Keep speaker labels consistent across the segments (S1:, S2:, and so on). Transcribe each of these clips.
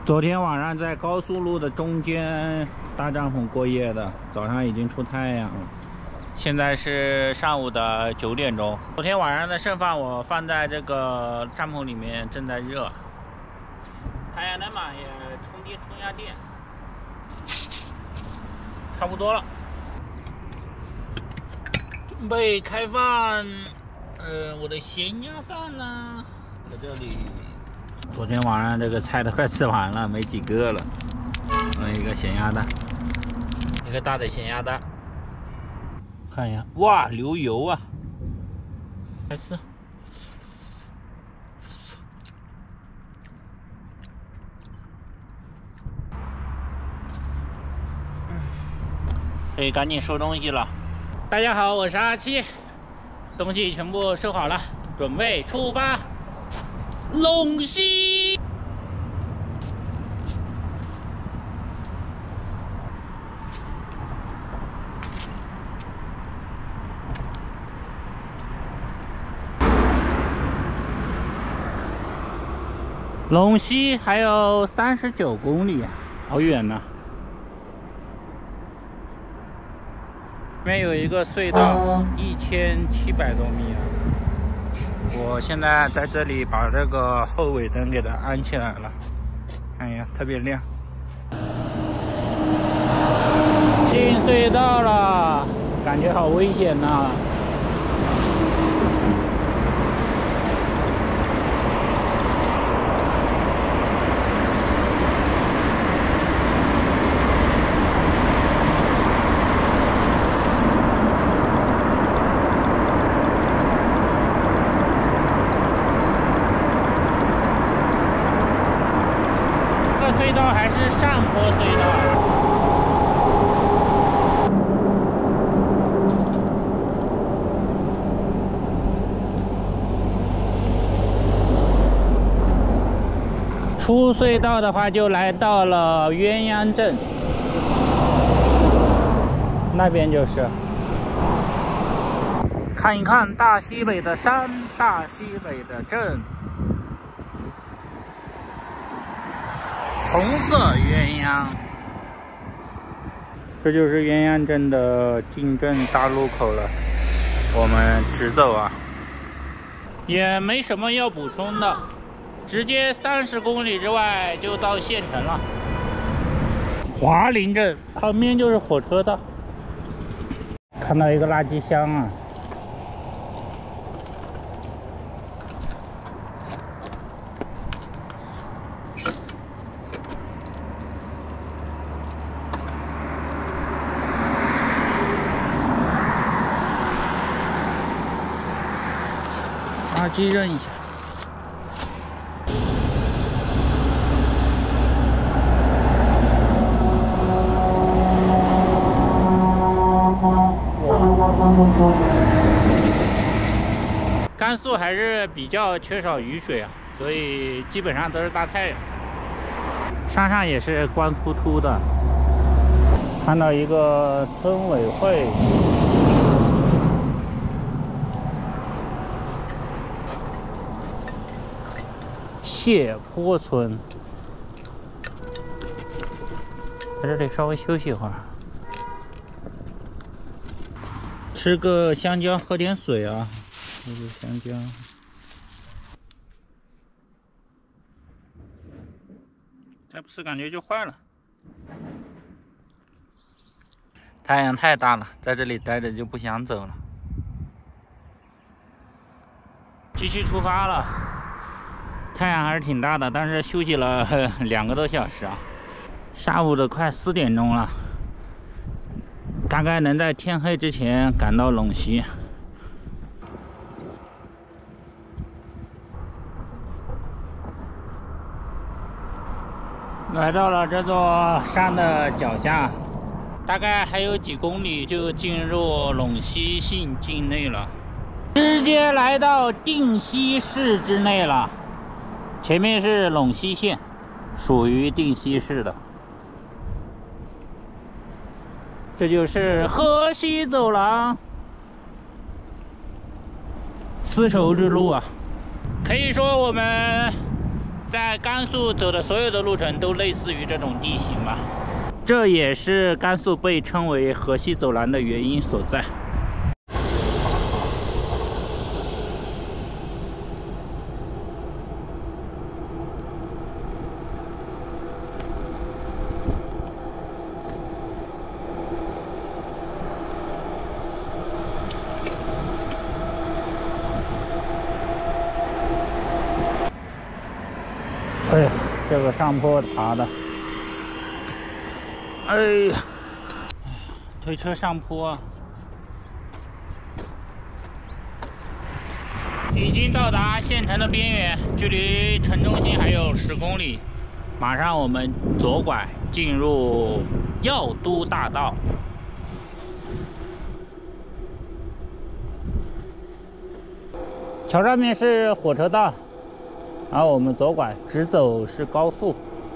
S1: 昨天晚上在高速路的中间搭帐篷过夜的，早上已经出太阳了。现在是上午的9点钟。昨天晚上的剩饭我放在这个帐篷里面，正在热。太阳能板也充下电，差不多了。准备开饭。我的咸鸭蛋呢，在这里。昨天晚上这个菜都快吃完了，没几个了。一个咸鸭蛋，一个大的咸鸭蛋。看一下，哇，流油啊！来吃。可以赶紧收东西了。大家好，我是阿七，东西全部收好了，准备出发。陇西。陇西还有39公里，好远呢。这边有一个隧道，1700多米啊。我现在在这里把这个后尾灯给它安起来了，看一下，特别亮。进隧道了，感觉好危险呐！隧道还是上坡隧道。出隧道的话，就来到了鸳鸯镇，那边就是。看一看大西北的山，大西北的镇。红色鸳鸯，这就是鸳鸯镇的进镇大路口了。我们直走啊，也没什么要补充的，直接30公里之外就到县城了。华林镇旁边就是火车道，看到一个垃圾箱啊。垃圾扔一下。甘肃还是比较缺少雨水啊，所以基本上都是大太阳。山上也是光秃秃的。看到一个村委会。谢坡村，在这里稍微休息一会儿，吃个香蕉，喝点水啊。这是香蕉，再不吃感觉就坏了。太阳太大了，在这里待着就不想走了。继续出发了。太阳还是挺大的，但是休息了2个多小时啊。下午的快4点钟了，大概能在天黑之前赶到陇西。来到了这座山的脚下，大概还有几公里就进入陇西县境内了，直接来到定西市之内了。前面是陇西县，属于定西市的。这就是河西走廊，丝绸之路啊。可以说我们在甘肃走的所有的路程都类似于这种地形吧。这也是甘肃被称为河西走廊的原因所在。哎呀，这个上坡爬的，哎呀，推车上坡，已经到达县城的边缘，距离城中心还有10公里。马上我们左拐进入药都大道。桥上面是火车道。然后我们左拐，直走是高速。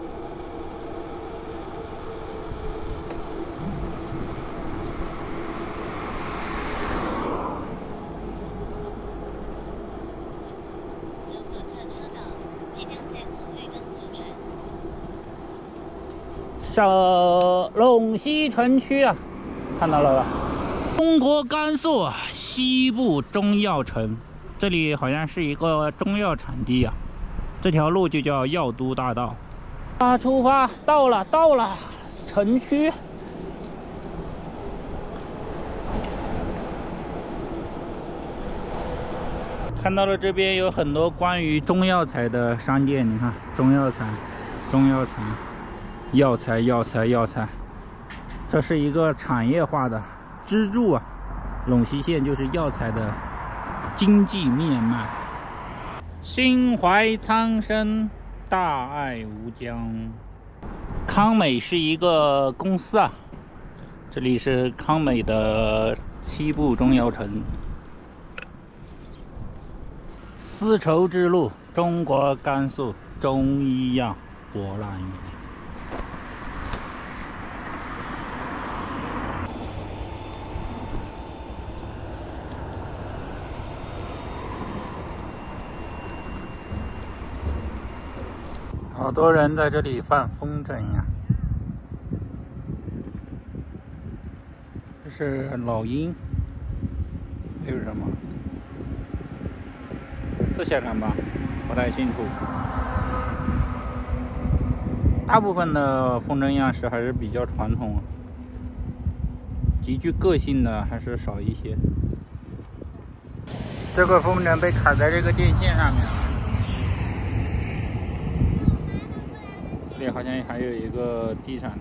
S1: 上陇西城区啊，看到了吧？中国甘肃西部中药城，这里好像是一个中药产地啊。这条路就叫药都大道。啊，出发，到了，城区。看到了，这边有很多关于中药材的商店，你看，中药材，药材，这是一个产业化的支柱啊。陇西县就是药材的经济命脉。心怀苍生，大爱无疆。康美是一个公司啊，这里是康美的西部中药城。丝绸之路，中国甘肃中医药博览园。好多人在这里放风筝呀，这是老鹰，这是什么？是小蓝吧？不太清楚。大部分的风筝样式还是比较传统，极具个性的还是少一些。这个风筝被卡在这个电线上面了。这里好像还有一个地上的，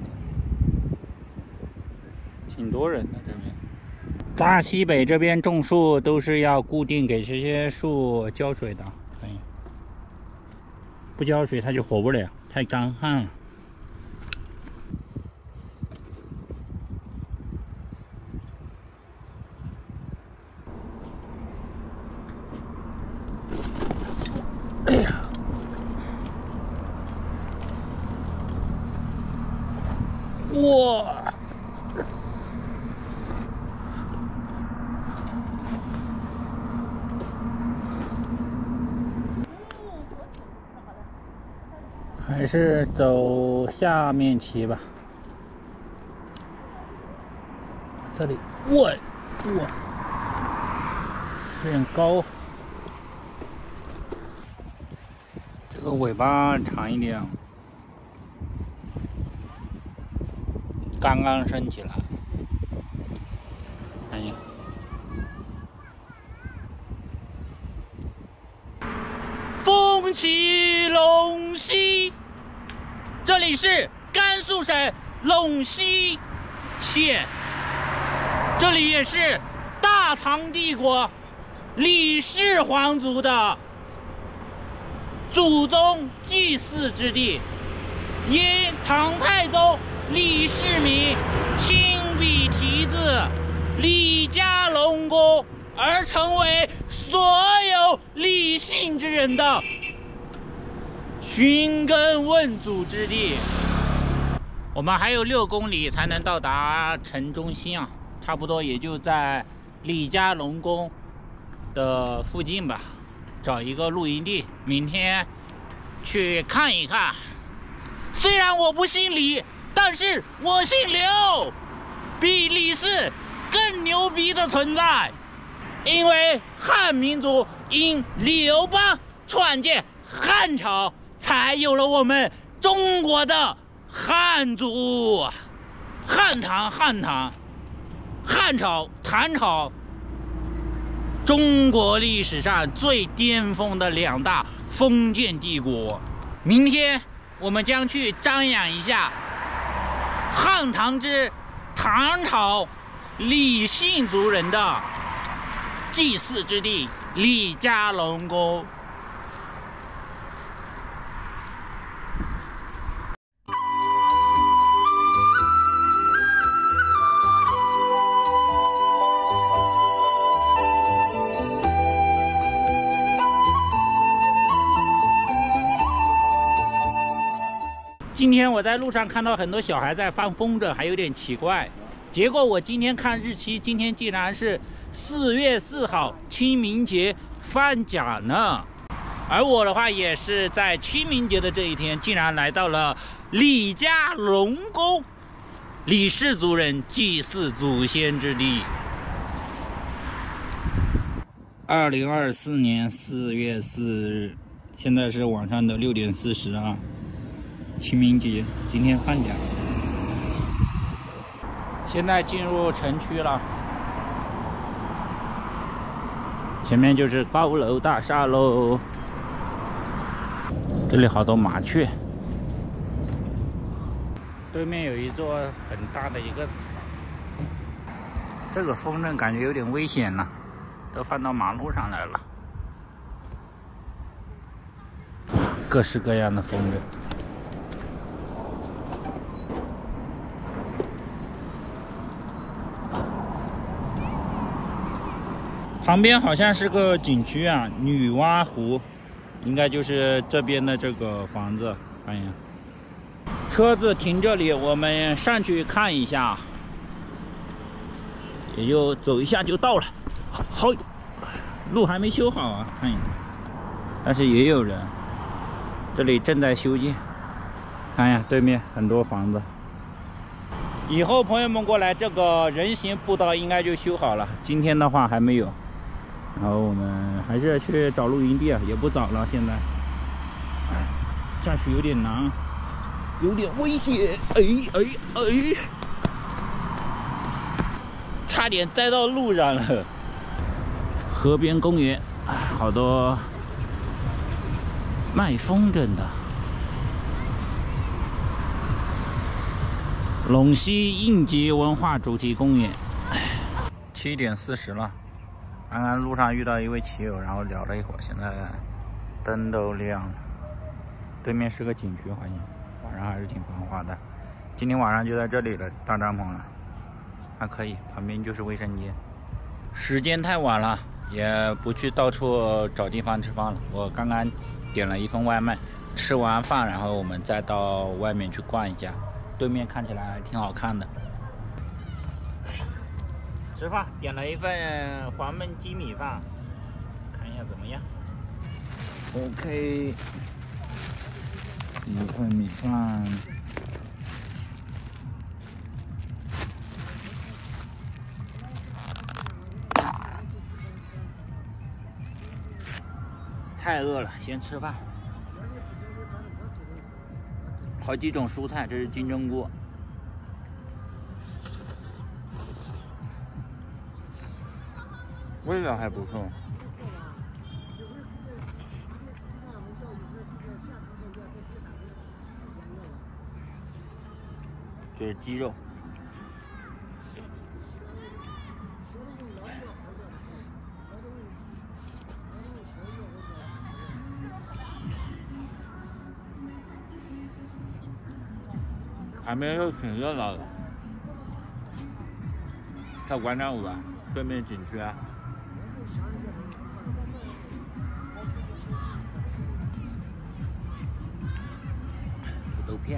S1: 挺多人的这边。大西北这边种树都是要固定给这些树浇水的，可以，不浇水它就活不了，太干旱了。哎呀！哇！还是走下面骑吧。这里，哇，有点高。这个尾巴长一点，刚刚升起来。哎呀！风起陇西，这里是甘肃省陇西县，这里也是大唐帝国李氏皇族的祖宗祭祀之地，因唐太宗李世民亲笔题字李家龙宫而成为所有李姓之人的寻根问祖之地。我们还有6公里才能到达城中心啊，差不多也就在李家龙宫的附近吧，找一个露营地。明天去看一看。虽然我不姓李，但是我姓刘，比李氏更牛逼的存在。因为汉民族因刘邦创建汉朝，才有了我们中国的汉族。汉唐、汉朝、唐朝，中国历史上最巅峰的2大封建帝国。明天我们将去瞻仰一下汉唐之唐朝李姓族人的祭祀之地李家龙宫。今天我在路上看到很多小孩在放风筝，还有点奇怪。结果我今天看日期，今天竟然是4月4号，清明节放假呢。而我的话也是在清明节的这一天，竟然来到了李家龙宫，李氏族人祭祀祖先之地。2024年4月4日，现在是晚上的6点40啊。清明节今天放假，现在进入城区了，前面就是高楼大厦喽。这里好多麻雀，对面有一座很大的一个，这个风筝感觉有点危险了，都放到马路上来了，各式各样的风筝。旁边好像是个景区啊，女娲湖，应该就是这边的这个房子。看一下，车子停这里，我们上去看一下，也就走一下就到了。好，路还没修好啊，看一下，但是也有人，这里正在修建。看一下对面很多房子。以后朋友们过来，这个人行步道应该就修好了，今天的话还没有。然后我们还是去找露营地啊，也不早了，现在，下去有点难，有点危险，差点栽到路上了。河边公园，好多卖风筝的。陇西应急文化主题公园。7点40了。刚刚路上遇到一位骑友，然后聊了一会儿，现在灯都亮了。对面是个景区，好像晚上还是挺繁华的。今天晚上就在这里了，搭帐篷了，还可以。旁边就是卫生间。时间太晚了，也不去到处找地方吃饭了。我刚刚点了一份外卖，吃完饭然后我们再到外面去逛一下。对面看起来还挺好看的。吃饭点了一份黄焖鸡米饭，看一下怎么样。OK， 一份米饭，太饿了，先吃饭。好几种蔬菜，这是金针菇。味道还不错，这是鸡肉，旁边又挺热闹的，跳广场舞啊，对面景区啊。豆片，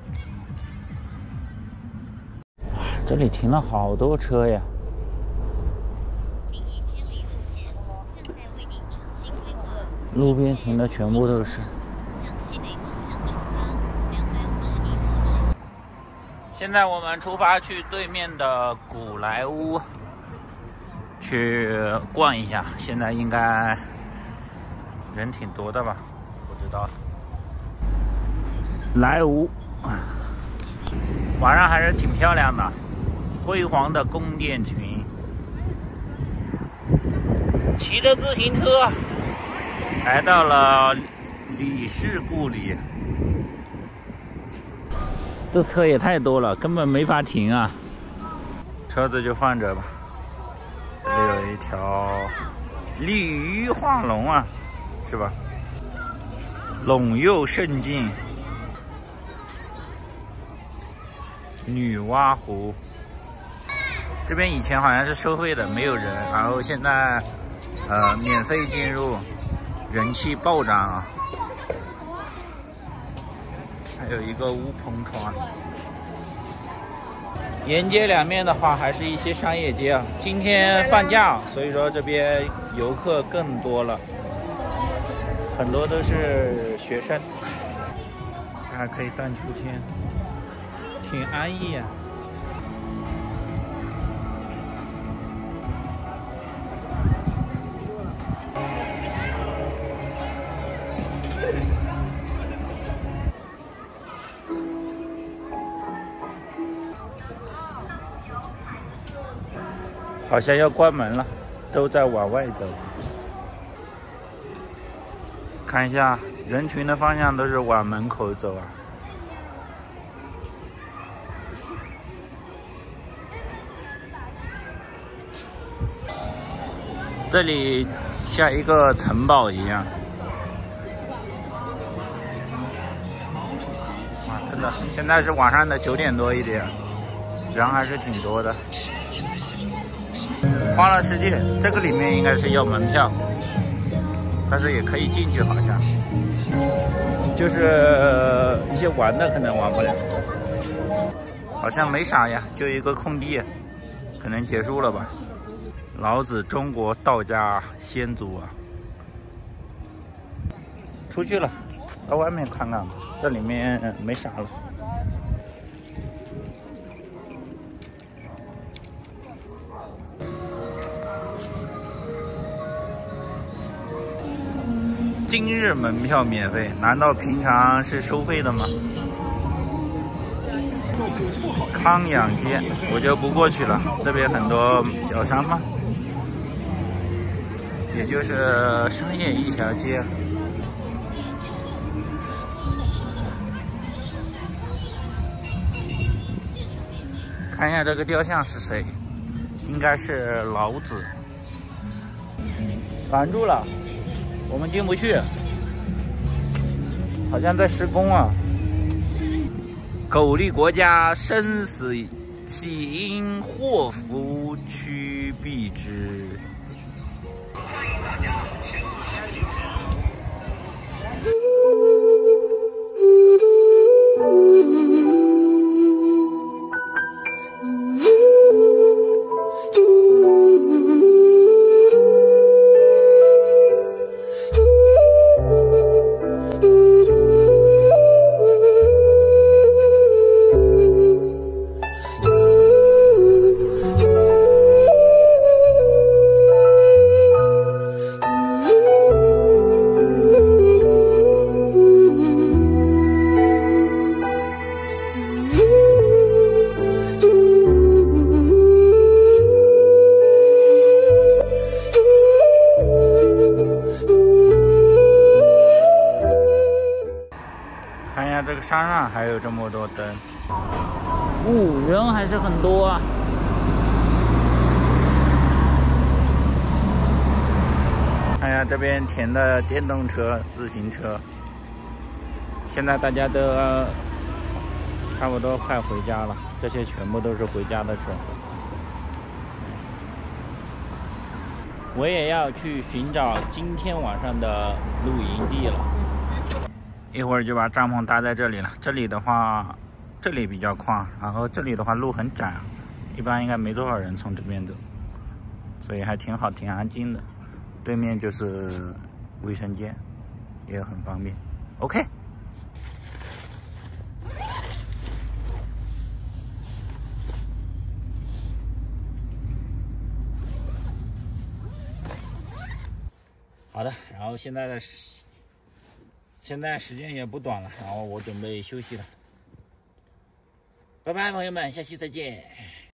S1: 这里停了好多车呀。 路边停的全部都是。现在我们出发去对面的古莱坞去逛一下，现在应该人挺多的吧？不知道。莱坞晚上还是挺漂亮的，辉煌的宫殿群，骑着自行车来到了李氏故里。这车也太多了，根本没法停啊！车子就放着吧。这里有一条鲤鱼画龙啊，是吧？陇右胜境，女娲湖。这边以前好像是收费的，没有人，然后现在免费进入，人气暴涨啊！还有一个乌篷船。沿街两面的话，还是一些商业街啊。今天放假，所以说这边游客更多了，很多都是学生。这还可以荡秋千，挺安逸啊。好像要关门了，都在往外走。看一下人群的方向都是往门口走啊。这里像一个城堡一样。哇，真的，现在是晚上的9点多一点，人还是挺多的。欢乐世界这个里面应该是要门票，但是也可以进去，好像就是一些玩的可能玩不了，好像没啥呀，就一个空地，可能结束了吧。老子中国道家先祖啊，出去了，到外面看看吧，这里面没啥了。今日门票免费，难道平常是收费的吗？康养街我就不过去了，这边很多小商贩，也就是商业一条街。看一下这个雕像是谁，应该是老子。拦住了。我们进不去，好像在施工啊。苟利国家生死岂因祸福趋避之。看一下这个山上还有这么多灯，人还是很多啊。看一下这边停的电动车、自行车，现在大家都差不多快回家了，这些全部都是回家的车。我也要去寻找今天晚上的露营地了。一会儿就把帐篷搭在这里了。这里的话，这里比较宽，然后这里的话路很窄，一般应该没多少人从这边走，所以还挺好，挺安静的。对面就是卫生间。 也很方便。OK。好的，然后现在时间也不短了，然后我准备休息了。拜拜，朋友们，下期再见。